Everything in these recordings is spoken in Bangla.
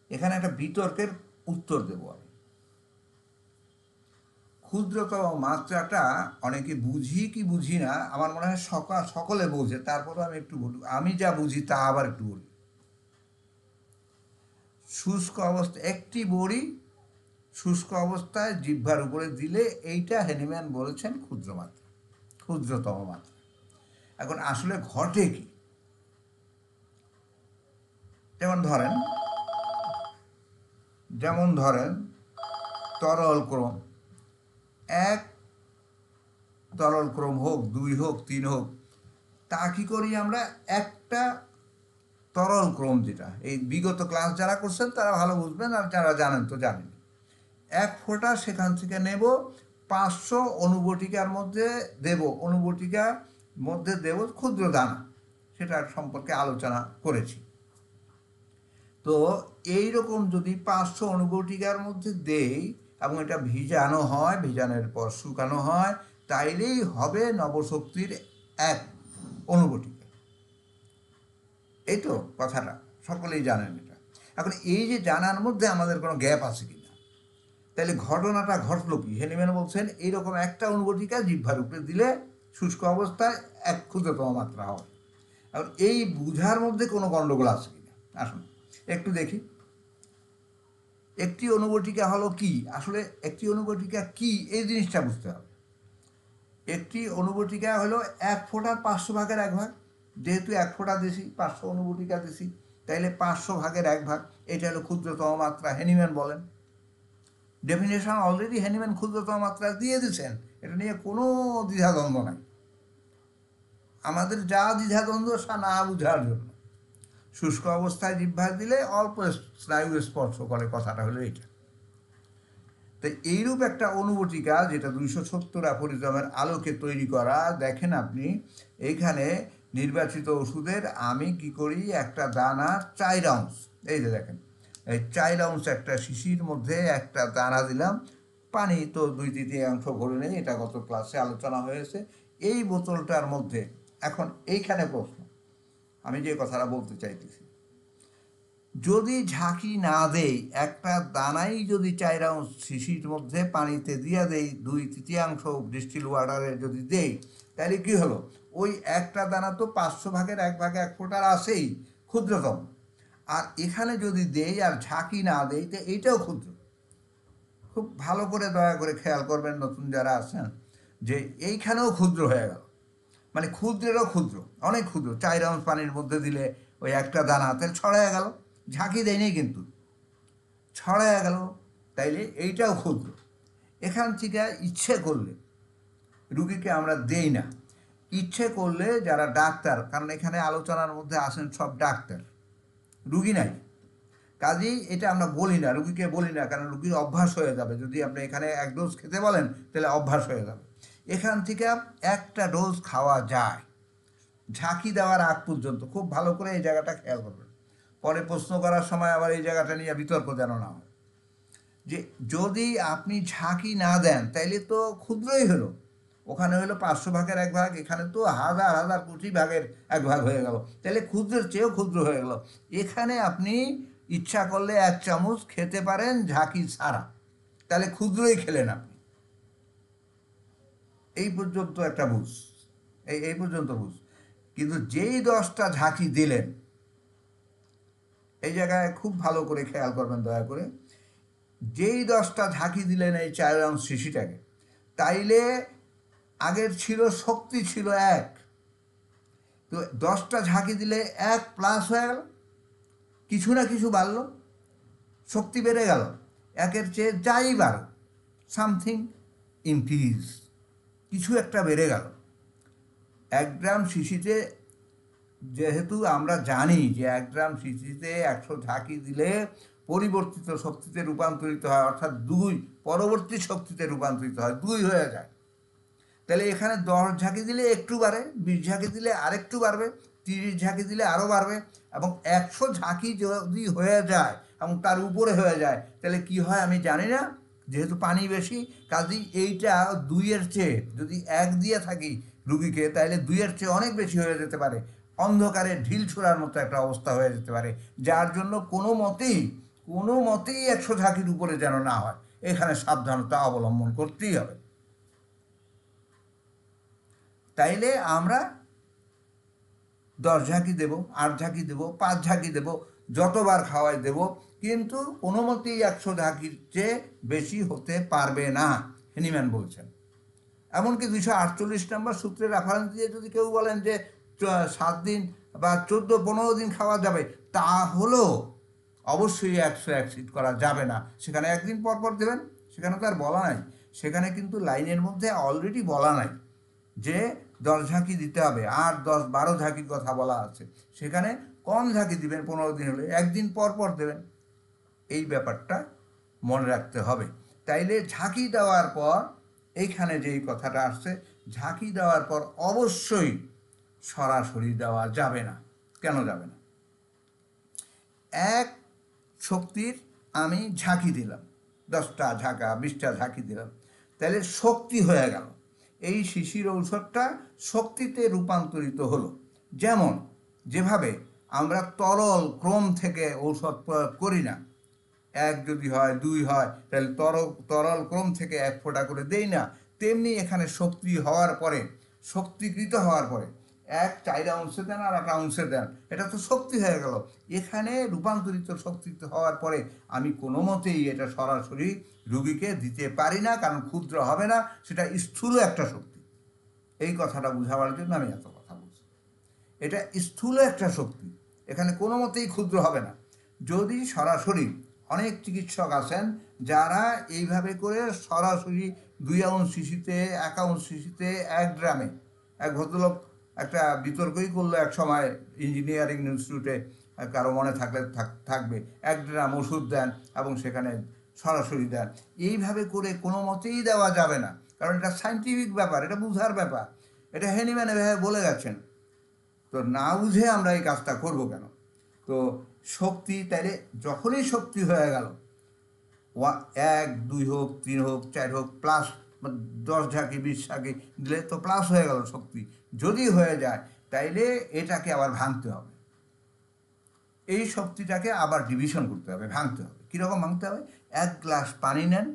এখানে একটা বিতর্কের উত্তর দেব আমি। ক্ষুদ্রতম মাত্রাটা অনেকে বুঝি কি বুঝি না, আমার মনে হয় সকলে বোঝে, তারপরও আমি একটু বলি, আমি যা বুঝি তা আবার একটু বলি। শুষ্ক অবস্থা একটি বড়ি শুষ্ক অবস্থায় জিহ্বার উপরে দিলে এইটা হ্যানিম্যান বলেছেন ক্ষুদ্র মাত্রা, ক্ষুদ্রতম মাত্রা। এখন আসলে ঘটে কি? যেমন ধরেন যেমন ধরেন তরল ক্রম, এক তরল ক্রম হোক, দুই হোক, তিন হোক, তা কি করি আমরা? একটা তরল ক্রম, যেটা এই বিগত ক্লাস যারা করছেন তারা ভালো বুঝবেন, আর যারা জানেন তো জানেন। এক ফোঁটা সেখান থেকে নেব, 500 অনুবটিকার মধ্যে দেব, অনুবটিকার মধ্যে দেব ক্ষুদ্র দানা, সেটার সম্পর্কে আলোচনা করেছি। তো এই রকম যদি 500 অনুবটিকার মধ্যে দেই এবং এটা ভিজানো হয়, ভিজানোর পর শুকানো হয়, তাইলেই হবে নবশক্তির এক অনুবটিকা। এই তো কথাটা সকলেই জানেন এটা। এখন এই যে জানার মধ্যে আমাদের কোনো গ্যাপ আছে কিনা, তাহলে ঘটনাটা ঘটলো কি? হ্যানিম্যান বলছেন এইরকম একটা অনুবটিকা জিহ্বার উপরে দিলে শুষ্ক অবস্থায় এক ক্ষুদ্রতম মাত্রা হয়। এখন এই বুঝার মধ্যে কোনো গণ্ডগোল আছে কিনা আসুন একটু দেখি। একটি অনুবটিকা হলো কি? আসলে একটি অনুবটিকা কি এই জিনিসটা বুঝতে হবে। একটি অনুবটিকা হলো 1 ফোঁটার 500 ভাগের 1 ভাগ। যেহেতু 1 ফোঁটা দিছি, 500 অনুবটিকা দিছি, তাইলে 500 ভাগের 1 ভাগ, এটা হলো ক্ষুদ্রতম মাত্রা, হ্যানিম্যান বলেন। ডেফিনেশন অলরেডি হ্যানিম্যান ক্ষুদ্রতম মাত্রা দিয়ে দিচ্ছেন, এটা নিয়ে কোনো দ্বিধাদ্বন্দ্ব নাই। আমাদের যা দ্বিধাদ্বন্দ্ব সা না বুঝার জন্য। শুষ্ক অবস্থায় জিহ্বা দিলে অল্প স্নায়ু স্পর্শ করে, কথাটা হলো এইটা। তো এইরূপ একটা অনুবটিকা যেটা 270 অ্যাফোরিজমের আলোকে তৈরি করা, দেখেন আপনি এইখানে নির্বাচিত ওষুধের আমি কি করি, একটা দানা 4 আউন্স, এই যে দেখেন এই 4 আউন্স একটা শিশির মধ্যে একটা দানা দিলাম, পানি তো 2/3 ভরে নেই, এটা গত ক্লাসে আলোচনা হয়েছে। এই বোতলটার মধ্যে এখন এইখানে প্রশ্ন, আমি যে কথাটা বলতে চাইতেছি, যদি ঝাঁকি না দেই, একটা দানাই যদি 4 আউন্স শিশির মধ্যে পানিতে দিয়ে দেই, 2/3 ডিস্টিল ওয়াটারে যদি দেই, তাহলে কি হলো? ওই একটা দানা তো 500 ভাগের 1 ভাগে 1 ফোঁটার আছেই, ক্ষুদ্রতম। আর এখানে যদি দেই আর ঝাঁকি না দেই, তো এইটাও ক্ষুদ্র। খুব ভালো করে দয়া করে খেয়াল করবেন নতুন যারা আছেন, যে এইখানেও ক্ষুদ্র হয়ে গেল, মানে ক্ষুদ্রেরও ক্ষুদ্র, অনেক ক্ষুদ্র। 4 আউন্স পানির মধ্যে দিলে ওই একটা দানা তাহলে ছড়ায় গেল, ঝাঁকি দেয়নি কিন্তু ছড়ায় গেল, তাইলে এইটাও ক্ষুদ্র। এখান থেকে ইচ্ছে করলে, রুগীকে আমরা দেই না, ইচ্ছে করলে যারা ডাক্তার, কারণ এখানে আলোচনার মধ্যে আসেন সব ডাক্তার, রুগী নাই, কাজেই এটা আমরা বলি না, রুগীকে বলি না, কারণ রুগীর অভ্যাস হয়ে যাবে। যদি আপনি এখানে 1 ডোজ খেতে বলেন তাহলে অভ্যাস হয়ে যাবে। এখান থেকে একটা ডোজ খাওয়া যায় ঝাঁকি দেওয়ার আগ পর্যন্ত। খুব ভালো করে এই জায়গাটা খেয়াল করবেন, পরে প্রশ্ন করার সময় আবার এই জায়গাটা নিয়ে বিতর্ক যেন না হয়। যে যদি আপনি ঝাঁকি না দেন তাইলে তো ক্ষুদ্রই হলো, ওখানে হলো 500 ভাগের 1 ভাগ, এখানে তো হাজার হাজার কোটি ভাগের 1 ভাগ হয়ে গেল, তাহলে ক্ষুদ্রের চেয়েও ক্ষুদ্র হয়ে গেল। এখানে আপনি ইচ্ছা করলে 1 চামচ খেতে পারেন ঝাঁকি ছাড়া, তাহলে ক্ষুদ্রই খেলেন আপনি। এই পর্যন্ত একটা বুঝ, এই পর্যন্ত বুঝ। কিন্তু যেই 10টা ঝাঁকি দিলেন, এই জায়গায় খুব ভালো করে খেয়াল করবেন দয়া করে, যেই 10টা ঝাঁকি দিলেন এই 4 আউন্স শিশিটাকে, তাইলে আগের ছিল শক্তি ছিল 1, তো 10টা ঝাঁকি দিলে 1 প্লাস হয়ে গেল, কিছু না কিছু বাড়লো, শক্তি বেড়ে গেল, 1-এর চেয়ে যাই বাড়ো, সামথিং ইনক্রিজ, কিছু একটা বেড়ে গেল। 1 গ্রাম শিশিতে, যেহেতু আমরা জানি যে 1 গ্রাম শিশিতে 100 ঝাঁকি দিলে পরিবর্তিত শক্তিতে রূপান্তরিত হয়, অর্থাৎ 2 পরবর্তী শক্তিতে রূপান্তরিত হয়, 2 হয়ে যায়। তাহলে এখানে 10 ঝাঁকি দিলে একটু বাড়ে, 20 ঝাঁকি দিলে আরেকটু বাড়বে, 30 ঝাঁকি দিলে আরও বাড়বে, এবং 100 ঝাঁকি যদি হয়ে যায় এবং তার উপরে হয়ে যায়, তাহলে কি হয় আমি জানি না, যেহেতু পানি বেশি, কাজেই এইটা 2-এর চেয়ে, যদি 1 দিয়ে থাকি রুগীকে, তাহলে 2-এর চেয়ে অনেক বেশি হয়ে যেতে পারে, অন্ধকারে ঢিল ছোড়ার মতো একটা অবস্থা হয়ে যেতে পারে, যার জন্য কোনো মতেই কোনো মতেই 100 ঝাঁকির উপরে যেন না হয়, এখানে সাবধানতা অবলম্বন করতেই হবে। তাইলে আমরা 10 ঝাঁকি দেব, 8 ঝাঁকি দেব, 5 ঝাঁকি দেব, যতবার খাওয়াই দেব, কিন্তু কোনো মতেই 100 ঝাঁকির চেয়ে বেশি হতে পারবে না, হেনিম্যান বলছেন। এমনকি 248 নম্বর সূত্রে রেফারেন্স দিয়ে যদি কেউ বলেন যে 7 দিন বা 14-15 দিন খাওয়া যাবে, তা হলেও অবশ্যই 100 এক্সিড করা যাবে না। সেখানে একদিন পর পর দেবেন, সেখানে তো আর বলা নাই। সেখানে কিন্তু লাইনের মধ্যে অলরেডি বলা নাই যে 10 ঝাঁকি দিতে হবে, 8, 10, 12 ঝাঁকির কথা বলা আছে। সেখানে কম ঝাঁকি দিবেন, 15 দিন হলে একদিন পর পর দেবেন, এই ব্যাপারটা মনে রাখতে হবে। তাইলে ঝাঁকি দেওয়ার পর এইখানে যেই কথাটা আসছে, ঝাঁকি দেওয়ার পর অবশ্যই সরাসরি দেওয়া যাবে না। কেন যাবে না? এক শক্তির আমি ঝাঁকি দিলাম, 10টা ঝাঁকা, 20টা ঝাঁকি দিলাম, তাহলে শক্তি হয়ে গেল। এই শিশির ঔষধটা শক্তিতে রূপান্তরিত হলো। যেভাবে আমরা তরল ক্রম থেকে ঔষধ প্রয়োগ করি না, 1 যদি হয়, 2 হয়, তাহলে তরল ক্রম থেকে 1 ফোঁটা করে দেই না, তেমনি এখানে শক্তি হওয়ার পরে, শক্তিকৃত হওয়ার পরে 4 আউন্সে দেন আর 1 আউন্সে দেন, এটা তো শক্তি হয়ে গেল। এখানে রূপান্তরিত শক্তি হওয়ার পরে আমি কোনো মতেই এটা সরাসরি রুগীকে দিতে পারি না, কারণ ক্ষুদ্র হবে না, সেটা স্থূল একটা শক্তি। এই কথাটা বোঝাবার জন্য আমি এত কথা বলছি। এটা স্থূল একটা শক্তি, এখানে কোনো মতেই ক্ষুদ্র হবে না। যদি সরাসরি, অনেক চিকিৎসক আছেন যারা এইভাবে করে সরাসরি 2 আউন্স শিশিতে, 1 আউন্স শিশিতে, 1 গ্রামে, এক ভদ্রলোক একটা বিতর্কই করলো এক সময় ইঞ্জিনিয়ারিং ইনস্টিটিউটে, কারো মনে থাকবে, 1 গ্রাম ওষুধ দেন এবং সেখানে সরাসরি দেন। এইভাবে করে কোনো মতেই দেওয়া যাবে না, কারণ এটা সায়েন্টিফিক ব্যাপার, এটা বুঝার ব্যাপার। এটা হেনিম্যান এভাবে বলে গেছেন, তো না বুঝে আমরা এই কাজটা করব কেন? তো শক্তি, তাইলে যখনই শক্তি হয়ে গেল, 1, 2 হোক, 3 হোক, 4 হোক, প্লাস 10 ঝাঁকি, 20 ঝাঁকি দিলে তো প্লাস হয়ে গেল শক্তি। যদি হয়ে যায় তাইলে এটাকে আবার ভাঙতে হবে, এই শক্তিটাকে আবার ডিভিশন করতে হবে, ভাঙতে হবে। কীরকম ভাঙতে হবে? 1 গ্লাস পানি নেন,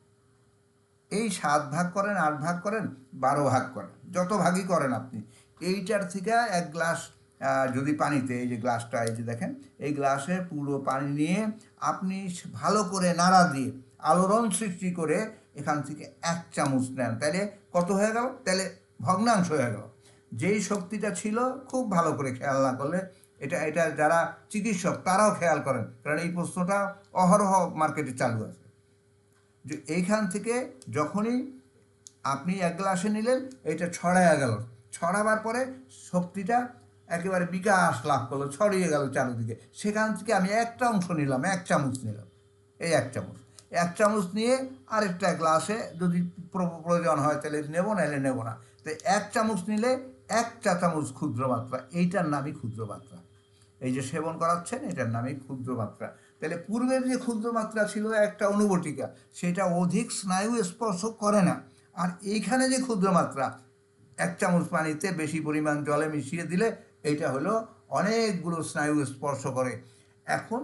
এই 7 ভাগ করেন, 8 ভাগ করেন, 12 ভাগ করেন, যত ভাগই করেন আপনি, এইটার থেকে 1 গ্লাস যদি পানিতে, এই যে গ্লাসটা, এই যে দেখেন, এই গ্লাসে পুরো পানি নিয়ে আপনি ভালো করে নাড়া দিয়ে আলোড়ন সৃষ্টি করে এখান থেকে 1 চামচ নেন, তাহলে কত হয়ে গেল? তাহলে ভগ্নাংশ হয়ে গেল। যেই শক্তিটা ছিল, খুব ভালো করে খেয়াল না করলে, এটা যারা চিকিৎসক তারাও খেয়াল করেন, কারণ এই প্রশ্নটা অহরহ মার্কেটে চালু আছে, যে এইখান থেকে যখনই আপনি 1 গ্লাসে নিলেন, এটা ছড়াইয়া গেল, ছড়াবার পরে শক্তিটা একেবারে বিকাশ লাভ করলো, ছড়িয়ে গেল চারিদিকে। সেখান থেকে আমি একটা অংশ নিলাম, 1 চামচ নিলাম, এই 1 চামচ, 1 চামচ নিয়ে আরেকটা গ্লাসে যদি প্রয়োজন হয় তাহলে নেব, নাহলে নেব না। তো 1 চামচ নিলে 1 চা চামচ ক্ষুদ্র মাত্রা, এইটার নামই ক্ষুদ্র মাত্রা। এই যে সেবন করাচ্ছেন, এটার নামই ক্ষুদ্র মাত্রা। তাহলে পূর্বের যে ক্ষুদ্র মাত্রা ছিল একটা অনুবটিকা, সেটা অধিক স্নায়ু স্পর্শ করে না। আর এইখানে যে ক্ষুদ্র মাত্রা, 1 চামচ পানিতে বেশি পরিমাণ জলে মিশিয়ে দিলে এইটা হলো অনেকগুলো স্নায়ু স্পর্শ করে। এখন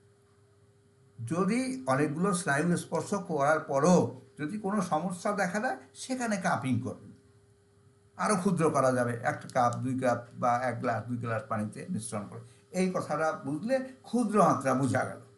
যদি অনেকগুলো স্নায়ু স্পর্শ করার পরও যদি কোনো সমস্যা দেখা দেয়, সেখানে কাপিং করবেন, আরও ক্ষুদ্র করা যাবে, 1 কাপ, 2 কাপ বা 1 গ্লাস, 2 গ্লাস পানিতে মিশ্রণ করে। এই কথাটা বুঝলে ক্ষুদ্র মাত্রা বোঝা গেল।